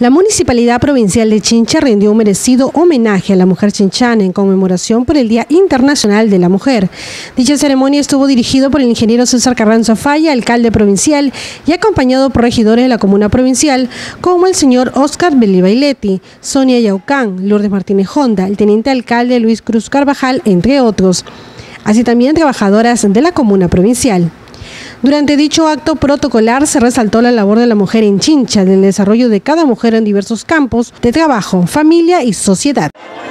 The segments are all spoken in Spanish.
La Municipalidad Provincial de Chincha rindió un merecido homenaje a la mujer chinchana en conmemoración por el Día Internacional de la Mujer. Dicha ceremonia estuvo dirigido por el ingeniero César Carranza Falla, alcalde provincial, y acompañado por regidores de la comuna provincial, como el señor Oscar Belibailetti, Sonia Yaucán, Lourdes Martínez Honda, el teniente alcalde Luis Cruz Carvajal, entre otros. Así también trabajadoras de la comuna provincial. Durante dicho acto protocolar se resaltó la labor de la mujer en Chincha, del desarrollo de cada mujer en diversos campos de trabajo, familia y sociedad.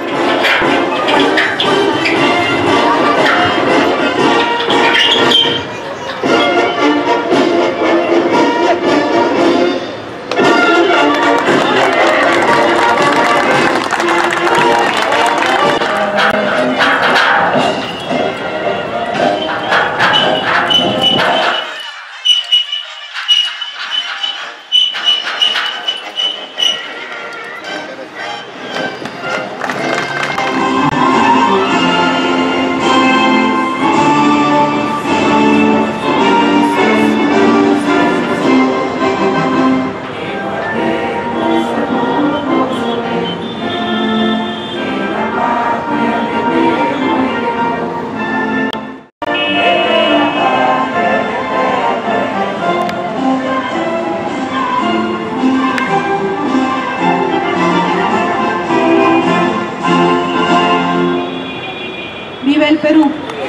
¡Viva el Perú!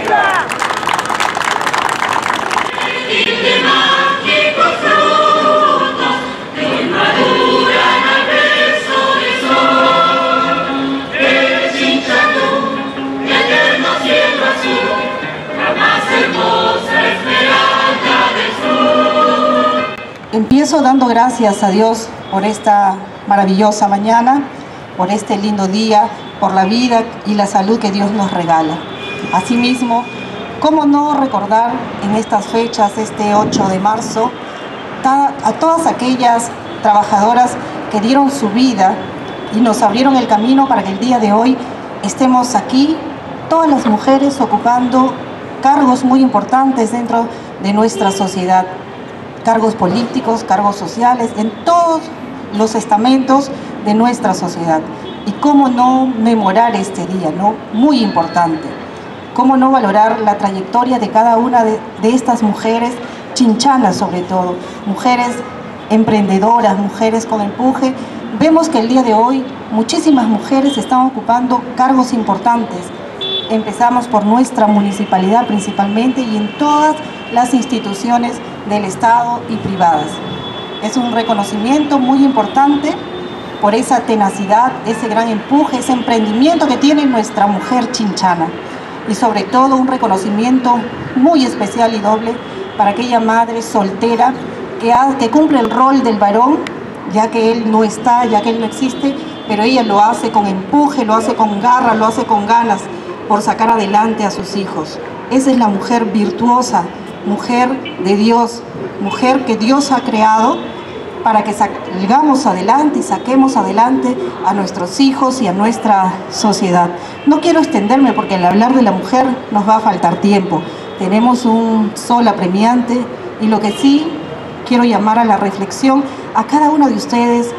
Empiezo dando gracias a Dios por esta maravillosa mañana, por este lindo día, por la vida y la salud que Dios nos regala. Asimismo, ¿cómo no recordar en estas fechas, este 8 de marzo, a todas aquellas trabajadoras que dieron su vida y nos abrieron el camino para que el día de hoy estemos aquí, todas las mujeres ocupando cargos muy importantes dentro de nuestra sociedad, cargos políticos, cargos sociales, en todos los estamentos de nuestra sociedad. Y cómo no memorar este día, ¿no? Muy importante. Cómo no valorar la trayectoria de cada una de estas mujeres chinchanas, sobre todo, mujeres emprendedoras, mujeres con empuje. Vemos que el día de hoy muchísimas mujeres están ocupando cargos importantes. Empezamos por nuestra municipalidad principalmente y en todas las instituciones del Estado y privadas. Es un reconocimiento muy importante por esa tenacidad, ese gran empuje, ese emprendimiento que tiene nuestra mujer chinchana. Y sobre todo un reconocimiento muy especial y doble para aquella madre soltera que cumple el rol del varón, ya que él no está, ya que él no existe, pero ella lo hace con empuje, lo hace con garra, lo hace con ganas por sacar adelante a sus hijos. Esa es la mujer virtuosa, mujer de Dios, mujer que Dios ha creado para que salgamos adelante y saquemos adelante a nuestros hijos y a nuestra sociedad. No quiero extenderme porque al hablar de la mujer nos va a faltar tiempo. Tenemos un sol apremiante y lo que sí quiero llamar a la reflexión a cada uno de ustedes,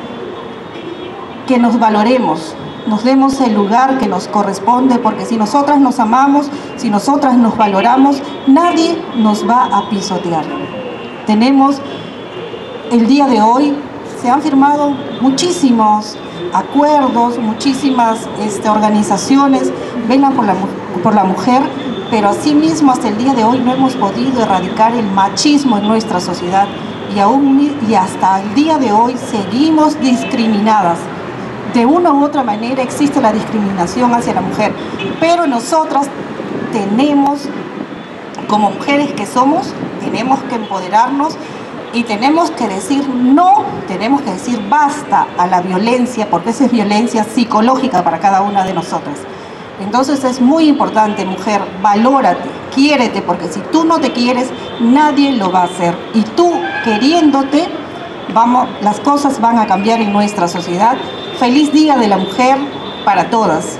que nos valoremos, nos demos el lugar que nos corresponde, porque si nosotras nos amamos, si nosotras nos valoramos, nadie nos va a pisotear. Tenemos el día de hoy, se han firmado muchísimos acuerdos, muchísimas organizaciones velan por la mujer, pero asimismo hasta el día de hoy no hemos podido erradicar el machismo en nuestra sociedad y hasta el día de hoy seguimos discriminadas. De una u otra manera existe la discriminación hacia la mujer, pero nosotras tenemos, como mujeres que somos, tenemos que empoderarnos y tenemos que decir no, tenemos que decir basta a la violencia, porque esa es violencia psicológica para cada una de nosotras. Entonces es muy importante, mujer, valórate, quiérete, porque si tú no te quieres, nadie lo va a hacer. Y tú, queriéndote, las cosas van a cambiar en nuestra sociedad. Feliz Día de la Mujer para todas.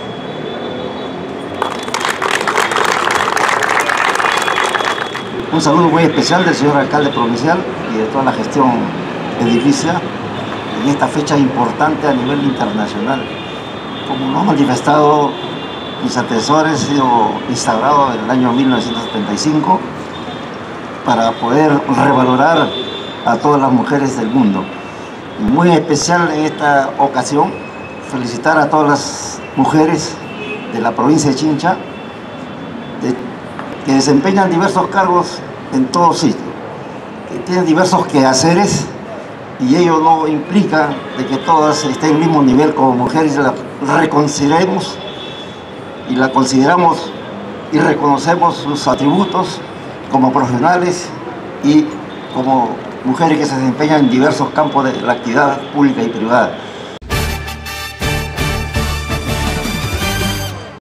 Un saludo muy especial del señor alcalde provincial y de toda la gestión edilicia. en esta fecha importante a nivel internacional. Como lo han manifestado mis antecesores, ha sido instaurado en el año 1975 para poder revalorar a todas las mujeres del mundo. Y muy especial en esta ocasión, felicitar a todas las mujeres de la provincia de Chincha que desempeñan diversos cargos en todo sitio, que tienen diversos quehaceres, y ello no implica de que todas estén en el mismo nivel como mujeres. La reconsideremos y la consideramos y reconocemos sus atributos como profesionales y como mujeres que se desempeñan en diversos campos de la actividad pública y privada.